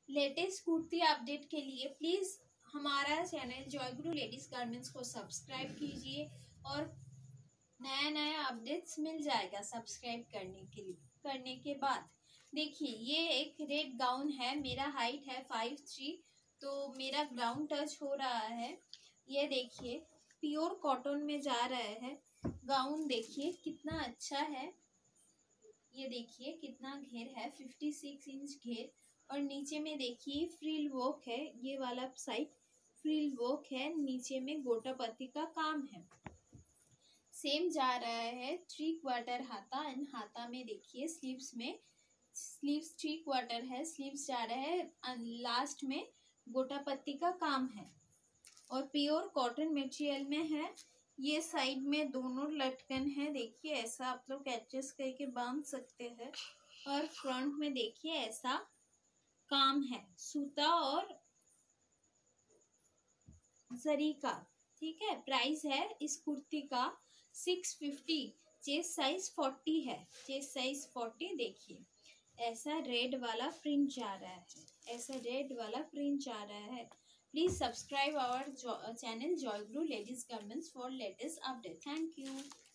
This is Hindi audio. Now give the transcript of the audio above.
लेटेस्ट कुर्ती अपडेट के लिए प्लीज़ हमारा channel Joy Guru ladies garments को सब्सक्राइब कीजिए और नया नया अपडेट्स मिल जाएगा सब्सक्राइब करने के बाद। देखिए ये एक रेड गाउन है, मेरा हाइट है 5'3", तो मेरा ग्राउंड टच हो रहा है। ये देखिए प्योर कॉटन में जा रहा है गाउन। देखिए कितना अच्छा है, ये देखिए कितना घेर है, 56 इंच घेर। और नीचे में देखिए फ्रिल वर्क है, ये वाला साइड फ्रिल वर्क है, नीचे में गोटा पत्ती का काम है। सेम जा रहा है 3/4 हाथा एंड हाथा में देखिए स्लीव्स में स्लीव्स 3/4 है, स्लीव्स जा रहा है, लास्ट में गोटा पत्ती का काम है और प्योर कॉटन मटेरियल में है। ये साइड में दोनों लटकन है, देखिए ऐसा आप लोग एडजस्ट करके बांध सकते हैं। और फ्रंट में देखिए ऐसा काम है सूता और जरी का। ठीक है, प्राइस है इस कुर्ती का 650। चेस्ट साइज 40 है, चेस्ट साइज 40। देखिए ऐसा रेड वाला प्रिंट जा रहा है, ऐसा रेड वाला प्रिंट जा रहा है। Please subscribe our channel Joy Guru ladies garments for latest update. Thank you.